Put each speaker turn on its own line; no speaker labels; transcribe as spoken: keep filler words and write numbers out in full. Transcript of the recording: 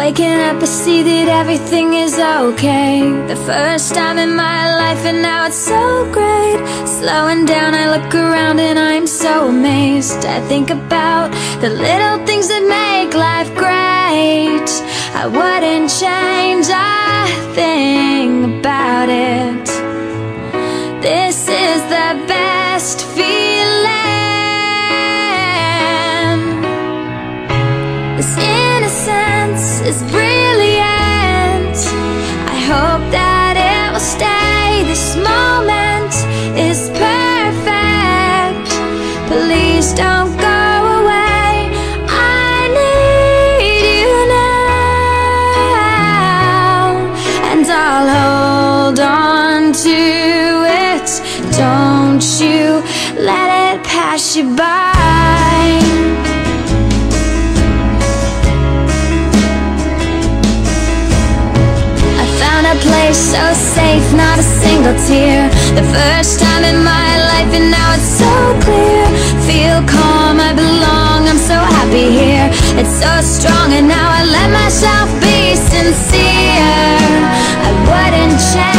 Waking up, I see that everything is okay. The first time in my life, and now it's so great. Slowing down, I look around and I'm so amazed. I think about the little things that make life great. I wouldn't change a thing about it. This is the best feeling. This innocence is brilliant. I hope that it will stay. This moment is perfect. Please don't go away. I need you now, and I'll hold on to it. Don't you let it pass you by. A place so safe, not a single tear. The first time in my life, and now it's so clear. Feel calm, I belong, I'm so happy here. It's so strong, and now I let myself be sincere. I wouldn't change